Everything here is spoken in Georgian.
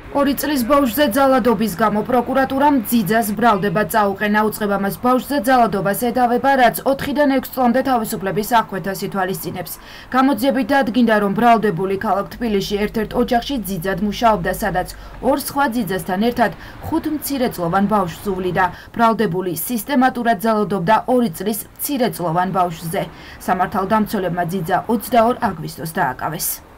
2 წლის ბავშვზე ძალადობის გამო პროკურატურამ ძიძას ბრალდება წაუყენა. უწყება მას ბავშვზე ძალადობას ედავება, რაც 4-დან 6 წლამდე თავისუფლების აღკვეთას ითვალისწინებს. გამოძიებით დადგინდა, რომ ბრალდებული ქალაქ თბილისში ერთ-ერთ ოჯახში ძიძად მუშაობდა, სადაც 2 სხვა ძიძასთან ერთად 5 მცირეწლოვან ბავშვს უვლიდა. ბრალდებული სისტემატურად ძალადობდა 2 წლის მცირეწლოვან ბავშვზე. სამართალდამცველებმა ძიძა 22 აგვისტოს დააკავეს.